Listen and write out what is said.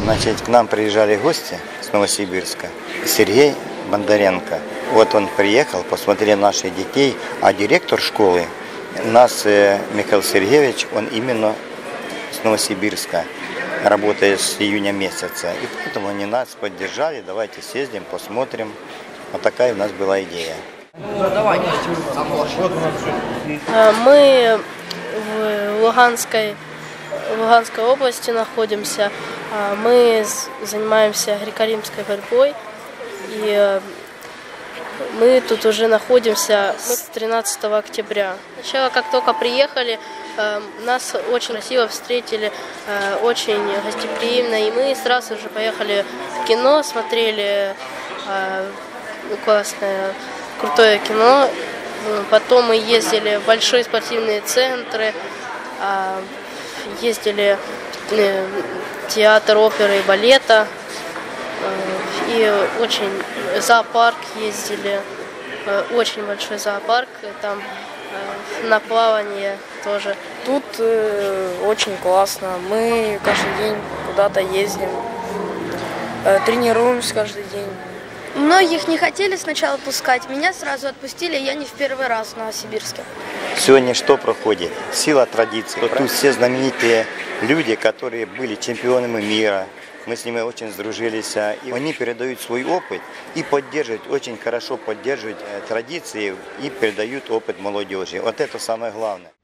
Значит, к нам приезжали гости с Новосибирска. Сергей Бондаренко. Вот он приехал, посмотрел наших детей, а директор школы, Михаил Сергеевич, он именно с Новосибирска, работает с июня месяца. И поэтому они нас поддержали, давайте съездим, посмотрим. Вот такая у нас была идея. Мы в Луганской области находимся. Мы занимаемся греко-римской борьбой. И мы тут уже находимся с 13 октября. Сначала, как только приехали, нас очень красиво встретили, очень гостеприимно. И мы сразу же поехали в кино, смотрели классное, крутое кино. Потом мы ездили в большие спортивные центры, ездили в театр оперы и балета. И очень зоопарк ездили, очень большой зоопарк, там на плавание тоже. Тут очень классно, мы каждый день куда-то ездим, тренируемся каждый день. Многих не хотели сначала пускать, меня сразу отпустили, я не в первый раз в Новосибирске. Сегодня что проходит? Сила традиций. Тут все знаменитые люди, которые были чемпионами мира. Мы с ними очень сдружились, и они передают свой опыт и поддерживают, очень хорошо поддерживают традиции и передают опыт молодежи. Вот это самое главное.